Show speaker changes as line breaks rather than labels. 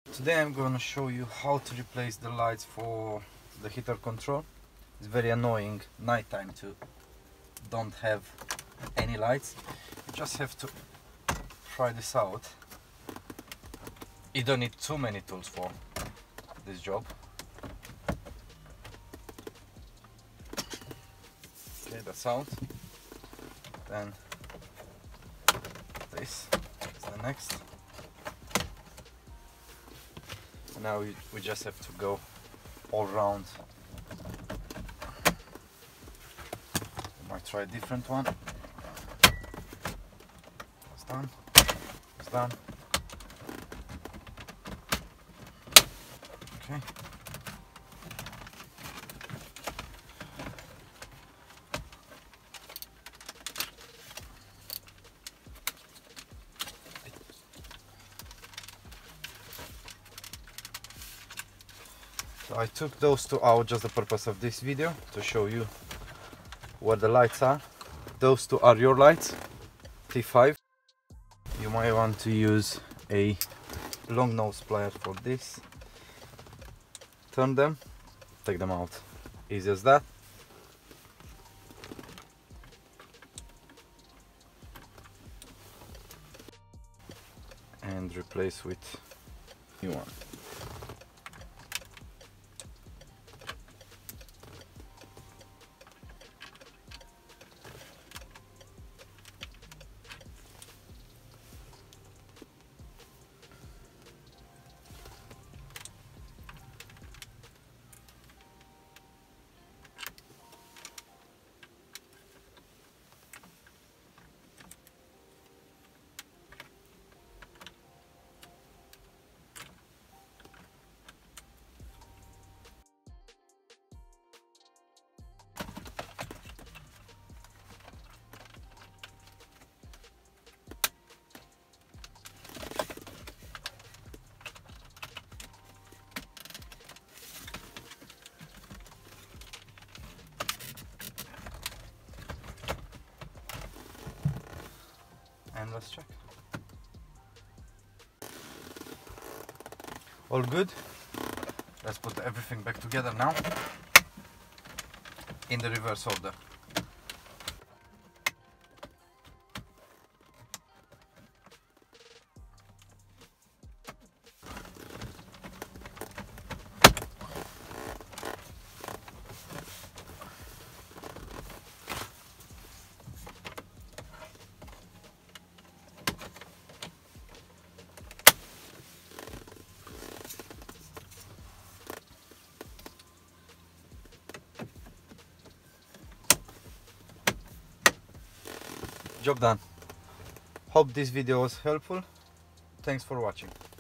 Today I'm going to show you how to replace the lights for the heater control. It's very annoying nighttime to don't have any lights. You just have to try this out. You don't need too many tools for this job. Okay, that's out. Then this is the next. And now we just have to go all round. I might try a different one. It's done. It's done. Okay. So I took those two out just the purpose of this video, to show you where the lights are. Those two are your lights, T5. You might want to use a long nose plier for this. Turn them, take them out. Easy as that. And replace with new one. And let's check. All good. Let's put everything back together now in the reverse order. Job done. Hope this video was helpful. Thanks for watching.